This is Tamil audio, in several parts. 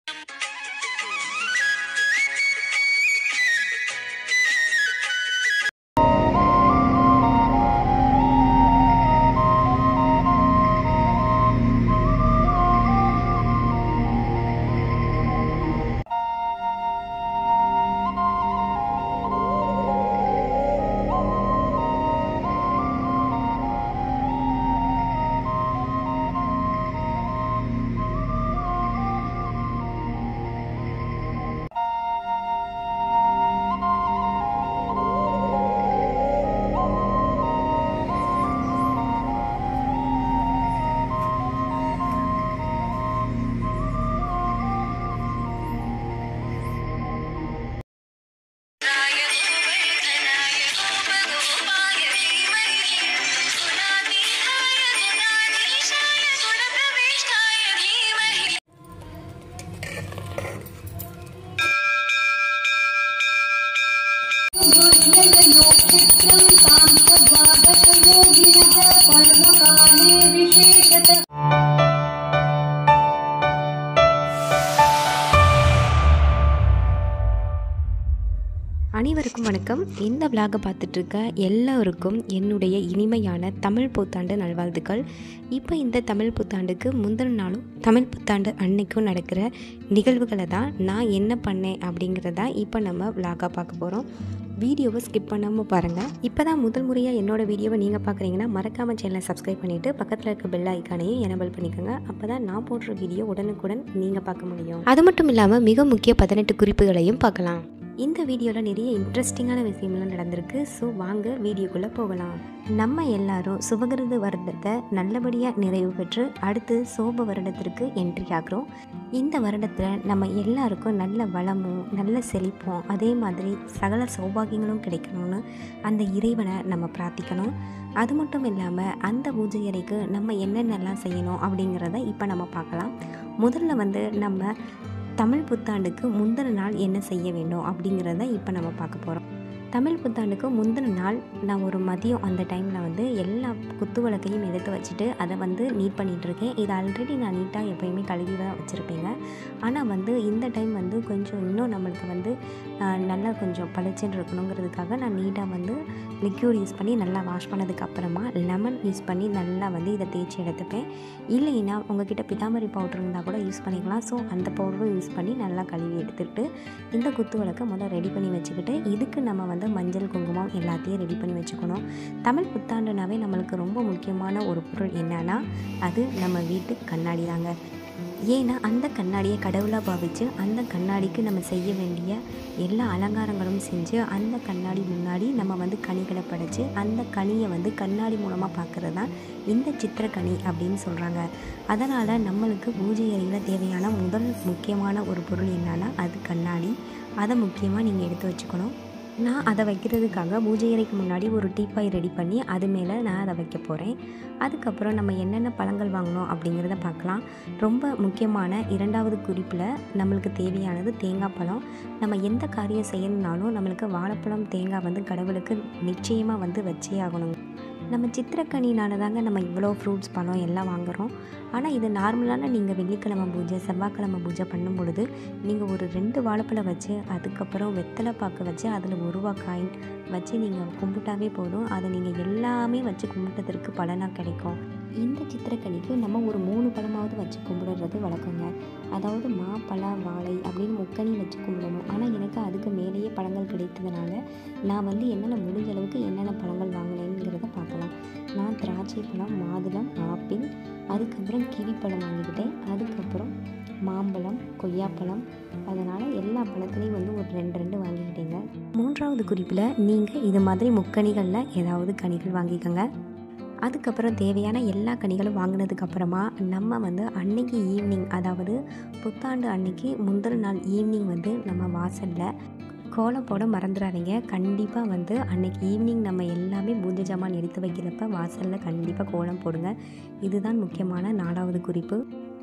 அனைவருக்கும் வணக்கம். இந்த விளாகை பார்த்துட்டு இருக்க எல்லோருக்கும் என்னுடைய இனிமையான தமிழ் புத்தாண்டு நல்வாழ்த்துக்கள். இப்போ இந்த தமிழ் புத்தாண்டுக்கு முந்தின நாளும் தமிழ் புத்தாண்டு அன்னைக்கும் நடக்கிற நிகழ்வுகளை தான் நான் என்ன பண்ணேன் அப்படிங்கிறத இப்போ நம்ம விளாகாக பார்க்க போகிறோம். வீடியோவை ஸ்கிப் பண்ணாமல் பாருங்கள். இப்போ தான் முதல் முறையாக என்னோடய வீடியோவை நீங்கள் பார்க்குறீங்கன்னா மறக்காமல் சேனலை சப்ஸ்கிரைப் பண்ணிவிட்டு பக்கத்தில் இருக்க பெல் ஐக்கானையும் எனேபிள் பண்ணிக்கோங்க. அப்போ தான் நான் போடுற வீடியோ உடனுக்குடன் நீங்கள் பார்க்க முடியும். அது மட்டும் இல்லாமல் மிக முக்கிய 18 குறிப்புகளையும் பார்க்கலாம். இந்த வீடியோவில் நிறைய இன்ட்ரெஸ்டிங்கான விஷயம்லாம் நடந்திருக்கு. ஸோ வாங்க வீடியோக்குள்ளே போகலாம். நம்ம எல்லாரும் சுபகிருது வருடத்தை நல்லபடியாக நிறைவு பெற்று அடுத்து சோப வருடத்திற்கு என்ட்ரி ஆகிறோம். இந்த வருடத்தில் நம்ம எல்லாருக்கும் நல்ல வளமும் நல்ல செழிப்பும் அதே மாதிரி சகல சௌபாகியங்களும் கிடைக்கணும்னு அந்த இறைவனை நம்ம பிரார்த்திக்கணும். அது மட்டும் இல்லாமல் அந்த பூஜை அறைக்கு நம்ம என்னென்னலாம் செய்யணும் அப்படிங்கிறத இப்போ நம்ம பார்க்கலாம். முதல்ல நம்ம தமிழ் புத்தாண்டுக்கு முந்தின நாள் என்ன செய்ய வேண்டும் அப்படிங்கிறத இப்போ நம்ம பார்க்க போகிறோம். தமிழ் புத்தாண்டுக்கு முந்தின நாள் நான் ஒரு மதியம் அந்த டைமில் எல்லா குத்து விளக்கையும் எடுத்து வச்சுட்டு அதை நீட் பண்ணிகிட்ருக்கேன். இது ஆல்ரெடி நான் நீட்டாக எப்போயுமே கழுவி தான் வச்சுருப்பேங்க. ஆனால் இந்த டைம் கொஞ்சம் இன்னும் நம்மளுக்கு நல்லா கொஞ்சம் பளிச்சுன்னு இருக்கணுங்கிறதுக்காக நான் நீட்டாக லிக்யூட் யூஸ் பண்ணி நல்லா வாஷ் பண்ணதுக்கப்புறமா லெமன் யூஸ் பண்ணி நல்லா இதை தேய்ச்சி எடுத்துப்பேன். இல்லைன்னா உங்ககிட்ட பிதாமரி பவுடர் இருந்தால் கூட யூஸ் பண்ணிக்கலாம். ஸோ அந்த பவுடரும் யூஸ் பண்ணி நல்லா கழுவி எடுத்துகிட்டு இந்த குத்து விளக்கை முதல்ல ரெடி பண்ணி வச்சுக்கிட்டு இதுக்கு நம்ம மஞ்சள் குங்குமம் எல்லாத்தையும் ரெடி பண்ணி வச்சுக்கணும். தமிழ் புத்தாண்டுனாவே நம்மளுக்கு ரொம்ப முக்கியமான ஒரு பொருள் என்னன்னா அது நம்ம வீட்டு கண்ணாடி தாங்க. ஏன்னா அந்த கண்ணாடியை கடவுளாக பாவித்து அந்த கண்ணாடிக்கு நம்ம செய்ய வேண்டிய எல்லா அலங்காரங்களும் செஞ்சு அந்த கண்ணாடி முன்னாடி நம்ம கனிகளை படைச்சு அந்த கனியை கண்ணாடி மூலமாக பார்க்குறது தான் இந்த சித்திரக்கனி அப்படின்னு சொல்கிறாங்க. அதனால் நம்மளுக்கு பூஜை அறையில் தேவையான முதல் முக்கியமான ஒரு பொருள் என்னன்னா அது கண்ணாடி. அதை முக்கியமாக நீங்கள் எடுத்து வச்சுக்கணும். நான் அதை வைக்கிறதுக்காக பூஜை அறைக்கு முன்னாடி ஒரு டீப்பாய் ரெடி பண்ணி அது மேலே நான் அதை வைக்க போகிறேன். அதுக்கப்புறம் நம்ம என்னென்ன பழங்கள் வாங்கணும் அப்படிங்கிறத பார்க்கலாம். ரொம்ப முக்கியமான 2வது குறிப்பில் நம்மளுக்கு தேவையானது தேங்காய் பழம். நம்ம எந்த காரியம் செய்யணுன்னாலும் நம்மளுக்கு வாழைப்பழம் தேங்காய் கடவுளுக்கு நிச்சயமாக வச்சே ஆகணும். நம்ம சித்திரக்கனினால தாங்க நம்ம இவ்வளோ ஃப்ரூட்ஸ் பழம் எல்லாம் வாங்குகிறோம். ஆனால் இது நார்மலான நீங்கள் வெள்ளிக்கிழமை பூஜை செவ்வாய்க்கிழமை பூஜை பண்ணும் பொழுது நீங்கள் ஒரு 2 வாழைப்பழம் வச்சு அதுக்கப்புறம் வெத்தலை பாக்கு வச்சு அதில் 1 ரூபா காயின் வச்சு நீங்கள் கும்பிட்டாவே போதும். அதை நீங்கள் எல்லாமே வச்சு கும்பிட்டதற்கு பலனாக கிடைக்கும். இந்த சித்திரக்கனிக்கு நம்ம ஒரு 3 பழமாவது வச்சு கும்பிடுறது வழக்கங்க. அதாவது மா பலா வாழை அப்படின்னு முக்கனி வச்சு கும்பிடணும். ஆனால் எனக்கு அதுக்கு மேலேயே பழங்கள் கிடைத்ததுனால நான் என்னென்ன முடிஞ்ச அளவுக்கு என்னென்ன பழங்கள் வாங்கினேங்கிறத பார்க்கலாம். நான் திராட்சை பழம், மாதுளம், ஆப்பிள், அதுக்கப்புறம் கிவி பழம் வாங்கிக்கிட்டேன். அதுக்கப்புறம் மாம்பழம், கொய்யாப்பழம், அதனால் எல்லா பழத்துலேயும் ஒரு 2 வாங்கிக்கிட்டேங்க. 3வது குறிப்பில் நீங்கள் இது மாதிரி முக்கணிகளில் ஏதாவது கனிகள் வாங்கிக்கோங்க. அதுக்கப்புறம் தேவையான எல்லா கனிகளும் வாங்கினதுக்கப்புறமா நம்ம அன்னைக்கு ஈவினிங், அதாவது புத்தாண்டு அன்னைக்கு முந்தின நாள் ஈவினிங் நம்ம வாசலில் கோலம் போட மறந்துடாதீங்க. கண்டிப்பாக அன்னைக்கு ஈவினிங் நம்ம எல்லாமே பூஜை ஜாமான் எடுத்து வைக்கிறப்ப வாசலில் கண்டிப்பாக கோலம் போடுங்க. இதுதான் முக்கியமான 4வது குறிப்பு.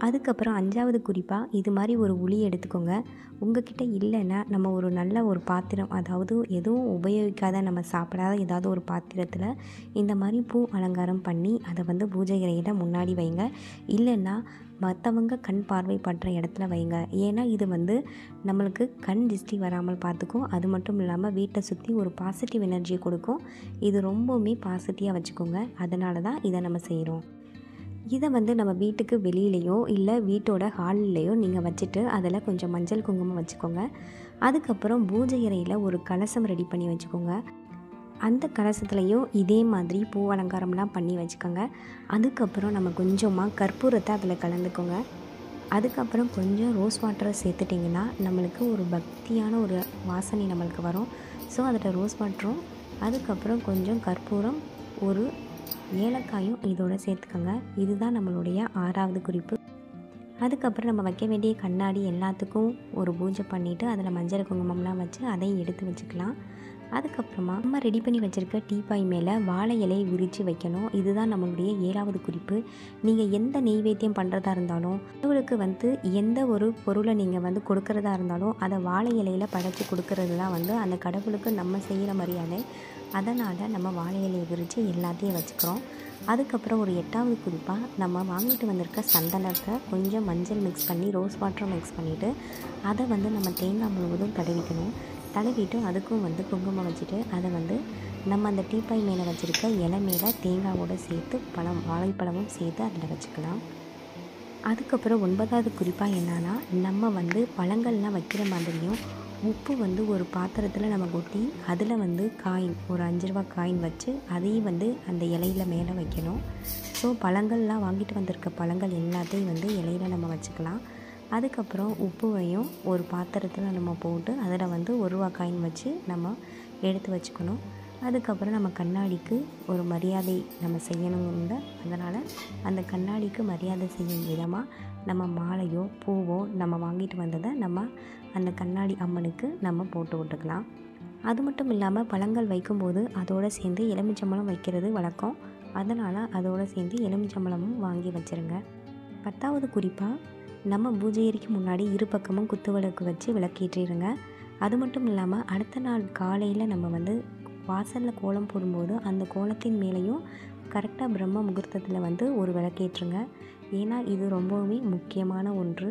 அதுக்கப்புறம் 5வது குறிப்பாக இது மாதிரி ஒரு உளி எடுத்துக்கோங்க. உங்ககிட்ட இல்லைன்னா நம்ம ஒரு நல்ல ஒரு பாத்திரம், அதாவது எதுவும் உபயோகிக்காத நம்ம சாப்பிடாத ஏதாவது ஒரு பாத்திரத்தில் இந்த மாதிரி பூ அலங்காரம் பண்ணி அதை வந்து பூஜை அறையில் முன்னாடி வைங்க. இல்லைன்னா மற்றவங்க கண் பார்வைப்படுற இடத்துல வைங்க. ஏன்னா இது வந்து நம்மளுக்கு கண் திஷ்டி வராமல் பார்த்துக்கும். அது மட்டும் இல்லாமல் வீட்டை சுற்றி ஒரு பாசிட்டிவ் எனர்ஜியை கொடுக்கும். இது ரொம்பவுமே பாசிட்டிவாக வச்சுக்கோங்க. அதனால தான் இதை நம்ம செய்கிறோம். இதை வந்து நம்ம வீட்டுக்கு வெளியிலையோ இல்லை வீட்டோட ஹால்லையோ நீங்கள் வச்சுட்டு அதில் கொஞ்சம் மஞ்சள் குங்குமம் வச்சுக்கோங்க. அதுக்கப்புறம் பூஜை அறையில் ஒரு கலசம் ரெடி பண்ணி வச்சுக்கோங்க. அந்த கலசத்துலேயும் இதே மாதிரி பூ அலங்காரம்லாம் பண்ணி வச்சுக்கோங்க. அதுக்கப்புறம் நம்ம கொஞ்சமாக கற்பூரத்தை அதில் கலந்துக்கோங்க. அதுக்கப்புறம் கொஞ்சம் ரோஸ் வாட்டரை சேர்த்துட்டிங்கன்னா நம்மளுக்கு ஒரு பக்தியான ஒரு வாசனை நம்மளுக்கு வரும். ஸோ அதில் ரோஸ் வாட்டரும் அதுக்கப்புறம் கொஞ்சம் கற்பூரம், ஒரு ஏலக்காயும் இதோட சேர்த்துக்கோங்க. இதுதான் நம்மளுடைய 6வது குறிப்பு. அதுக்கப்புறம் நம்ம வைக்க வேண்டிய கண்ணாடி எல்லாத்துக்கும் ஒரு பூஜை பண்ணிவிட்டு அதில் மஞ்சள் குங்குமம்லாம் வச்சு அதையும் எடுத்து வச்சுக்கலாம். அதுக்கப்புறமா நம்ம ரெடி பண்ணி வச்சுருக்க டீப்பாய் மேலே வாழை இலையை விரித்து வைக்கணும். இதுதான் நம்மளுடைய 7வது குறிப்பு. நீங்கள் எந்த நெய்வேத்தியம் பண்ணுறதா இருந்தாலும், கடவுளுக்கு வந்து எந்த ஒரு பொருளை நீங்கள் வந்து கொடுக்குறதா இருந்தாலும் அதை வாழை இலையில் படைச்சி கொடுக்கறது தான் வந்து அந்த கடவுளுக்கு நம்ம செய்கிற மரியாதை. அதனால் நம்ம வாழை இலையை விரித்து எல்லாத்தையும் வச்சுக்கிறோம். அதுக்கப்புறம் ஒரு 8வது குறிப்பாக நம்ம வாங்கிட்டு வந்திருக்க சந்தனத்தை கொஞ்சம் மஞ்சள் மிக்ஸ் பண்ணி ரோஸ் வாட்டரும் மிக்ஸ் பண்ணிவிட்டு அதை வந்து நம்ம தேங்காய் முழுவதும் தடவிக்கணும். தடவிட்டு அதுக்கும் வந்து குங்குமம் வச்சுட்டு அதை வந்து நம்ம அந்த டீப்பாய் மேலே வச்சுருக்க இலை மேலே தேங்காவோடு சேர்த்து வாழைப்பழமும் சேர்த்து அதில் வச்சுக்கலாம். அதுக்கப்புறம் 9வது குறிப்பாக என்னன்னா, நம்ம வந்து பழங்கள்லாம் வைக்கிற மாதிரியும் உப்பு வந்து ஒரு பாத்திரத்தில் நம்ம கொட்டி அதில் வந்து காயின், ஒரு 5 ரூபா காயின் வச்சு அதையும் வந்து அந்த இலையில மேலே வைக்கணும். ஸோ பழங்கள்லாம் வாங்கிட்டு வந்திருக்க பழங்கள் எல்லாத்தையும் வந்து இலையில நம்ம வச்சுக்கலாம். அதுக்கப்புறம் உப்புவையும் ஒரு பாத்திரத்தில் நம்ம போட்டு அதில் வந்து 1 ரூபா காயின் வச்சு நம்ம எடுத்து வச்சுக்கணும். அதுக்கப்புறம் நம்ம கண்ணாடிக்கு ஒரு மரியாதை நம்ம செய்யணுங்க. அதனால் அந்த கண்ணாடிக்கு மரியாதை செய்யும் விதமாக நம்ம மாலையோ பூவோ நம்ம வாங்கிட்டு வந்ததை நம்ம அந்த கண்ணாடி அம்மனுக்கு நம்ம போட்டு விட்டுக்கலாம். அது மட்டும் இல்லாமல் பழங்கள் வைக்கும்போது அதோடு சேர்ந்து எலுமிச்சம்பழம் வைக்கிறது வழக்கம். அதனால் அதோடு சேர்ந்து எலுமிச்சம்பழமும் வாங்கி வச்சுருங்க. 10வது குறிப்பாக நம்ம பூஜை அறைக்கு முன்னாடி இரு பக்கமும் குத்துவிளக்கு வச்சு விளக்கேற்றிடுங்க. அது மட்டும் இல்லாமல் அடுத்த நாள் காலையில் நம்ம வந்து வாசலில் கோலம் போடும்போது அந்த கோலத்தின் மேலேயும் கரெக்டாக பிரம்ம முகூர்த்தத்தில் வந்து ஒரு விளக்கேற்றுங்க. ஏன்னா இது ரொம்பவுமே முக்கியமான ஒன்று.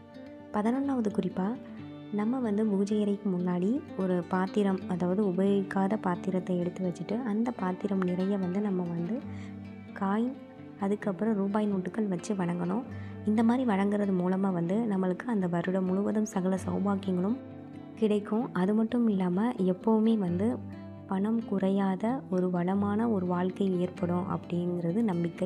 11வது குறிப்பாக நம்ம வந்து பூஜை அறைக்கு முன்னாடி ஒரு பாத்திரம், அதாவது உபயோகிக்காத பாத்திரத்தை எடுத்து வச்சுட்டு அந்த பாத்திரம் நிறைய வந்து நம்ம வந்து காயின், அதுக்கப்புறம் ரூபாய் நோட்டுகள் வச்சு வணங்கணும். இந்த மாதிரி வணங்குறது மூலமாக வந்து நம்மளுக்கு அந்த வருடம் முழுவதும் சகல சௌபாக்கியங்களும் கிடைக்கும். அது மட்டும் இல்லாமல் எப்போவுமே வந்து பணம் குறையாத ஒரு வளமான ஒரு வாழ்க்கை ஏற்படும் அப்படிங்கிறது நம்பிக்கை.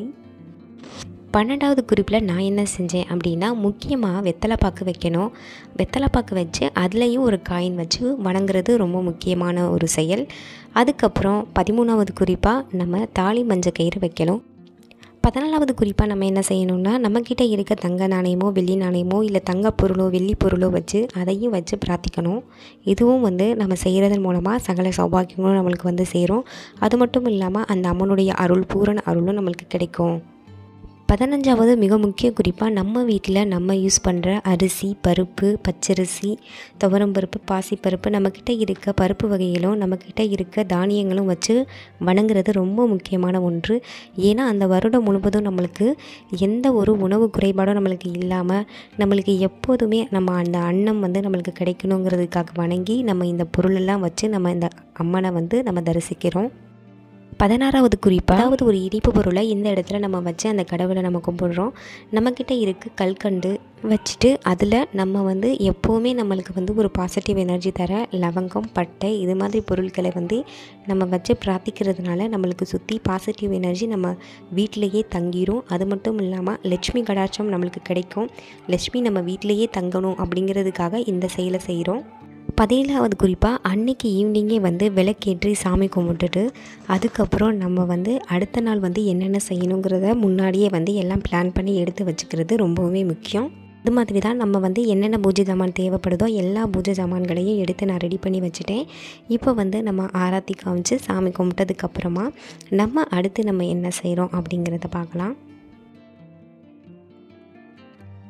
12வது குறிப்பில் நான் என்ன செஞ்சேன் அப்படின்னா, முக்கியமாக வெத்தலைப்பாக்கு வைக்கணும். வெத்தலைப்பாக்கு வச்சு அதுலேயும் ஒரு காயின் வச்சு வணங்குறது ரொம்ப முக்கியமான ஒரு செயல். அதுக்கப்புறம் 13வது குறிப்பாக நம்ம தாலி மஞ்சள் கயிறு வைக்கணும். 14வது குறிப்பாக நம்ம என்ன செய்யணும்னா, நம்மக்கிட்ட இருக்க தங்க நாணயமோ வெள்ளி நாணயமோ இல்லை தங்க பொருளோ வெள்ளி பொருளோ வச்சு அதையும் வச்சு பிரார்த்திக்கணும். இதுவும் வந்து நம்ம செய்கிறதன் மூலமாக சகல சௌபாக்கியங்களும் நம்மளுக்கு வந்து சேரும். அது மட்டும் இல்லாமல் அந்த அம்மனுடைய அருள், பூரண அருளும் நம்மளுக்கு கிடைக்கும். 15வது மிக முக்கிய குறிப்பாக நம்ம வீட்டில் நம்ம யூஸ் பண்ணுற அரிசி, பருப்பு, பச்சரிசி, துவரம்பருப்பு, பாசிப்பருப்பு, நம்மக்கிட்ட இருக்க பருப்பு வகைகளும் நம்மக்கிட்ட இருக்க தானியங்களும் வச்சு வணங்குறது ரொம்ப முக்கியமான ஒன்று. ஏன்னா அந்த வருடம் முழுவதும் நம்மளுக்கு எந்த ஒரு உணவு குறைபாடும் நம்மளுக்கு இல்லாமல் நம்மளுக்கு எப்போதுமே நம்ம அந்த அன்னம் வந்து நம்மளுக்கு கிடைக்கணுங்கிறதுக்காக வணங்கி நம்ம இந்த பொருளெல்லாம் வச்சு நம்ம இந்த அம்மனை வந்து நம்ம தரிசிக்கிறோம். 16வது குறிப்பாக, அதாவது ஒரு இனிப்பு பொருளை இந்த இடத்துல நம்ம வச்சு அந்த கடவுளை நம்ம கும்பிடுறோம். நம்மக்கிட்ட இருக்க கல்கண்டு வச்சுட்டு அதில் நம்ம வந்து எப்போவுமே நம்மளுக்கு வந்து ஒரு பாசிட்டிவ் எனர்ஜி தர லவங்கம், பட்டை இது மாதிரி பொருட்களை வந்து நம்ம வச்சு பிரார்த்திக்கிறதுனால நம்மளுக்கு சுற்றி பாசிட்டிவ் எனர்ஜி நம்ம வீட்டிலையே தங்கிடும். அது மட்டும் இல்லாமல் லட்சுமி கடாட்சம் நம்மளுக்கு கிடைக்கும். லட்சுமி நம்ம வீட்டிலையே தங்கணும் அப்படிங்கிறதுக்காக இந்த செயலை செய்கிறோம். 17வது குறிப்பாக அன்றைக்கி ஈவினிங்கே வந்து விளக்கேற்றி சாமி கும்பிட்டுட்டு அதுக்கப்புறம் நம்ம வந்து அடுத்த நாள் வந்து என்னென்ன செய்யணுங்கிறத முன்னாடியே வந்து எல்லாம் பிளான் பண்ணி எடுத்து வச்சுக்கிறது ரொம்பவுமே முக்கியம். அது மாதிரி தான் நம்ம வந்து என்னென்ன பூஜை ஜாமான் தேவைப்படுதோ எல்லா பூஜை ஜாமான்களையும் எடுத்து நான் ரெடி பண்ணி வச்சுட்டேன். இப்போ வந்து நம்ம ஆராத்தி காமிச்சு சாமி கும்பிட்டதுக்கப்புறமா நம்ம அடுத்து நம்ம என்ன செய்கிறோம் அப்படிங்கிறத பார்க்கலாம்.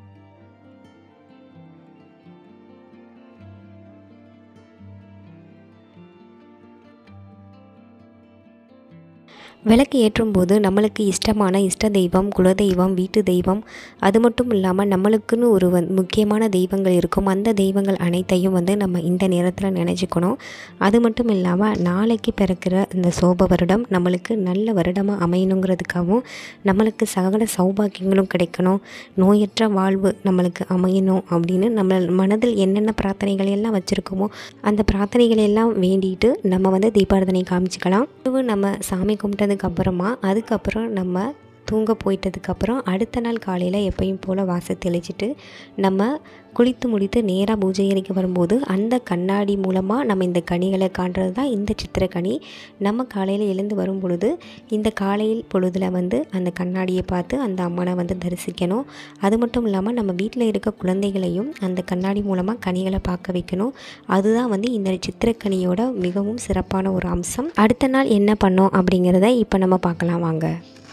விளக்கு ஏற்றும்போது நம்மளுக்கு இஷ்டமான இஷ்ட தெய்வம், குலதெய்வம், வீட்டு தெய்வம், அது மட்டும் இல்லாமல் நம்மளுக்குன்னு ஒரு முக்கியமான தெய்வங்கள் இருக்கும். அந்த தெய்வங்கள் அனைத்தையும் நம்ம இந்த நேரத்தில் நினைச்சுக்கணும். அது மட்டும் இல்லாமல் நாளைக்கு பிறக்கிற இந்த சோப வருடம் நம்மளுக்கு நல்ல வருடமாக அமையணுங்கிறதுக்காகவும், நம்மளுக்கு சகல சௌபாக்கியங்களும் கிடைக்கணும், நோயற்ற வாழ்வு நம்மளுக்கு அமையணும் அப்படின்னு நம்ம மனதில் என்னென்ன பிரார்த்தனைகள் எல்லாம் வச்சுருக்கோமோ அந்த பிரார்த்தனைகள் எல்லாம் வேண்டிட்டு நம்ம தீபாராதனை காமிச்சிக்கலாம். நம்ம சாமி கும்பிட்டதுக்கு அப்புறமா அதுக்கப்புறம் நம்ம தூங்க போயிட்டதுக்கப்புறம் அடுத்த நாள் காலையில் எப்பயும் போல் வாசல் தெளிச்சிட்டு நம்ம குளித்து முடித்து நேராக பூஜை அறைக்கு வரும்போது அந்த கண்ணாடி மூலமாக நம்ம இந்த கனிகளை காண்றது தான் இந்த சித்திரக்கனி. நம்ம காலையில் எழுந்து வரும் பொழுது இந்த காலையில் பொழுதில் அந்த கண்ணாடியை பார்த்து அந்த அம்மனை தரிசிக்கணும். அது மட்டும் இல்லாமல் நம்ம வீட்டில் இருக்க குழந்தைகளையும் அந்த கண்ணாடி மூலமாக கனிகளை பார்க்க வைக்கணும். அதுதான் இந்த சித்திரக்கனியோட மிகவும் சிறப்பான ஒரு அம்சம். அடுத்த நாள் என்ன பண்ணோம் அப்படிங்கிறத இப்போ நம்ம பார்க்கலாம் வாங்க.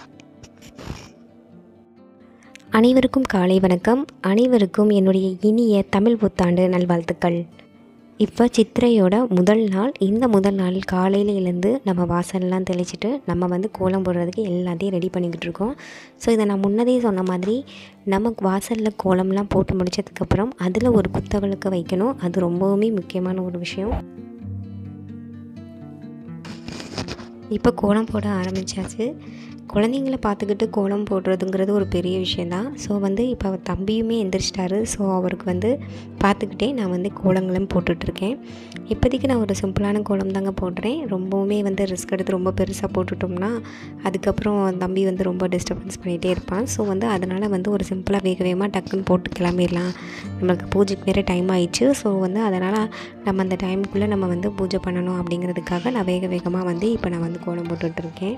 அனைவருக்கும் காலை வணக்கம். அனைவருக்கும் என்னுடைய இனிய தமிழ் புத்தாண்டு நல்வாழ்த்துக்கள். இப்போ சித்திரையோட முதல் நாள். இந்த முதல் நாள் காலையில் எழுந்து நம்ம வாசல்லாம் தெளிச்சிட்டு நம்ம கோலம் போடுறதுக்கு எல்லாத்தையும் ரெடி பண்ணிக்கிட்டு இருக்கோம். ஸோ இதை நான் முன்னதே சொன்ன மாதிரி நமக்கு வாசலில் கோலம்லாம் போட்டு முடித்ததுக்கப்புறம் அதில் ஒரு குத்தவிளக்கு வைக்கணும். அது ரொம்பவுமே முக்கியமான ஒரு விஷயம். இப்போ கோலம் போட ஆரம்பித்தாச்சு. குழந்தைங்கள பார்த்துக்கிட்டு கோலம் போடுறதுங்கிறது ஒரு பெரிய விஷயந்தான். ஸோ இப்போ அவர் தம்பியுமே எந்திரிச்சிட்டாரு. ஸோ அவருக்கு பார்த்துக்கிட்டே நான் கோலங்களும் போட்டுட்ருக்கேன். இப்போதைக்கு நான் ஒரு சிம்பிளான கோலம் தாங்க போடுறேன். ரொம்பவுமே ரிஸ்க் எடுத்து ரொம்ப பெருசாக போட்டுட்டோம்னா அதுக்கப்புறம் தம்பி ரொம்ப டிஸ்டர்பன்ஸ் பண்ணிகிட்டே இருப்பான். ஸோ அதனால் ஒரு சிம்பிளாக வேக வேகமாக டக்குன்னு போட்டு கிளம்பிடலாம். நம்மளுக்கு பூஜைக்கு வேறு டைம் ஆயிடுச்சு. ஸோ அதனால் நம்ம அந்த டைமுக்குள்ளே நம்ம பூஜை பண்ணணும் அப்படிங்கிறதுக்காக நான் வேக வேகமாக இப்போ நான் கோலம் போட்டுட்ருக்கேன்.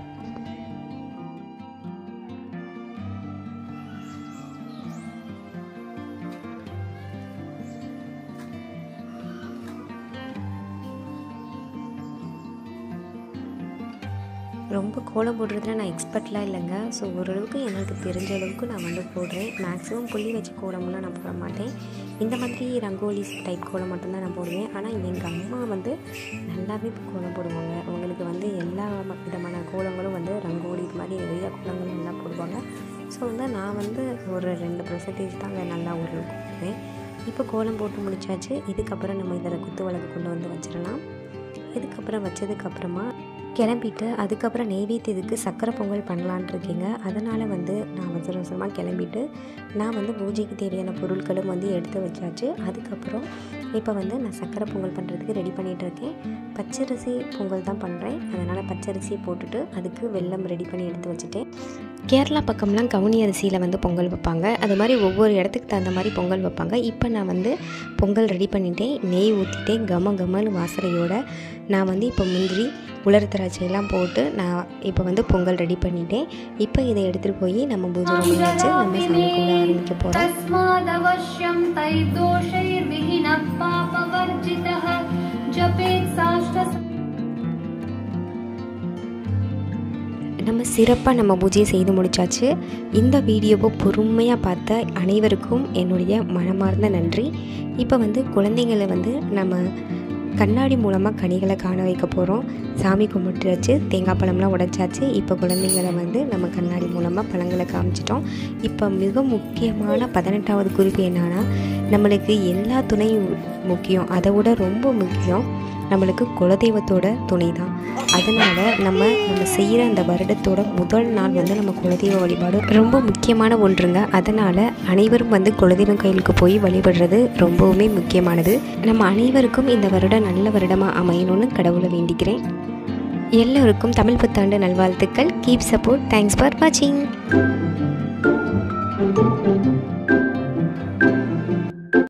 ரொம்ப கோலம் போடுறதுல நான் எக்ஸ்பர்ட்லாம் இல்லைங்க. ஸோ ஓரளவுக்கு எனக்கு தெரிஞ்ச அளவுக்கு நான் போடுறேன். மேக்ஸிமம் புள்ளி வச்ச கோலம்லாம் நான் போட மாட்டேன். இந்த மாதிரி ரங்கோலி டைப் கோலம் மட்டும்தான் நான் போடுவேன். ஆனால் எங்கள் அம்மா நல்லாவே கோலம் போடுவாங்க. அவங்களுக்கு எல்லா விதமான கோலங்களும் ரங்கோலி இது மாதிரி நிறைய கோலங்களும் நல்லா போடுவாங்க. ஸோ நான் ஒரு 2% தான் அதை நல்லா ஓரளவுக்கு போடுவேன். இப்போ கோலம் போட்டு முடிச்சாச்சு. இதுக்கப்புறம் நம்ம இதில் குத்து விளக்கு கொண்டு வச்சிடலாம். இதுக்கப்புறம் வச்சதுக்கப்புறமா கிளம்பிட்டு அதுக்கப்புறம் நெய்வேத்தியத்துக்கு சக்கரை பொங்கல் பண்ணலான் இருக்கேங்க. அதனால் நான் அவசர அவசரமாக கிளம்பிட்டு நான் பூஜைக்கு தேவையான பொருட்களும் எடுத்து வச்சாச்சு. அதுக்கப்புறம் இப்போ நான் சக்கரை பொங்கல் பண்ணுறதுக்கு ரெடி பண்ணிகிட்டு இருக்கேன். பச்சரிசி பொங்கல் தான் பண்ணுறேன். அதனால் பச்சரிசி போட்டுட்டு அதுக்கு வெல்லம் ரெடி பண்ணி எடுத்து வச்சுட்டேன். கேரளா பக்கம்லாம் கவுனி அரிசியில் பொங்கல் வைப்பாங்க. அது மாதிரி ஒவ்வொரு இடத்துக்கு தகுந்த மாதிரி பொங்கல் வைப்பாங்க. இப்போ நான் பொங்கல் ரெடி பண்ணிட்டேன். நெய் ஊற்றிட்டேன். கமன்னு வாசனையோடு நான் இப்போ முந்திரி உலர் திராட்சையெல்லாம் போட்டு நான் இப்போ பொங்கல் ரெடி பண்ணிட்டேன். இப்போ இதை எடுத்துகிட்டு போய் நம்ம பூஜை ரூமில் வச்சு நம்ம சாமி கும்பிட ஆரம்பிக்க போகிறோம். நம்ம சிறப்பாக நம்ம பூஜையை செய்து முடித்தாச்சு. இந்த வீடியோவை பொறுமையாக பார்த்த அனைவருக்கும் என்னுடைய மனமார்ந்த நன்றி. இப்போ குழந்தைங்களை நம்ம கண்ணாடி மூலமாக கனிகளை காண வைக்க போகிறோம். சாமி கும்பிட்டுச்சு, தேங்காய் பழம்லாம் உடைச்சாச்சு. இப்போ குழந்தைங்களை நம்ம கண்ணாடி மூலமாக பழங்களை காமிச்சிட்டோம். இப்போ மிக முக்கியமான 18வது குறிப்பு என்னன்னா, நம்மளுக்கு எல்லா துணையும் முக்கியம். அதை விட ரொம்ப முக்கியம் நம்மளுக்கு குலதெய்வத்தோட துணை தான். அதனால் நம்ம செய்கிற அந்த வருடத்தோட முதல் நாள் நம்ம குலதெய்வ வழிபாடு ரொம்ப முக்கியமான ஒன்றுங்க. அதனால் அனைவரும் குலதெய்வம் கோயிலுக்கு போய் வழிபடுறது ரொம்பவுமே முக்கியமானது. நம்ம அனைவருக்கும் இந்த வருடம் நல்ல வருடமாக அமையணும்னு கடவுளை வேண்டிக்கிறேன். எல்லோருக்கும் தமிழ் புத்தாண்டு நல்வாழ்த்துக்கள். Keep support. தேங்க்ஸ் ஃபார் வாட்சிங்.